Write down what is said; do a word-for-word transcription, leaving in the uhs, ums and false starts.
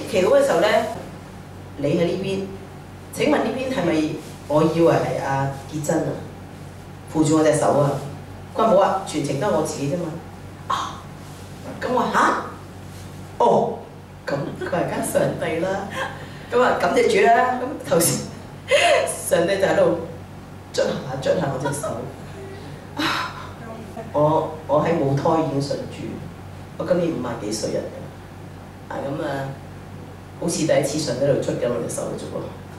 祈禱嘅時候咧，你喺呢邊，請問呢邊係咪？我以為係阿傑珍啊，扶住我隻手啊。佢話冇啊，全程都係我自己啫嘛。啊，咁我話嚇，哦，咁佢係跟上帝啦。咁啊感謝主啦。咁頭先上帝就喺度捽下捽下我隻手。我我喺母胎已經信主，我今年五廿幾歲人嘅，啊咁啊，好似第一次上帝喺度捽緊我隻手啫喎。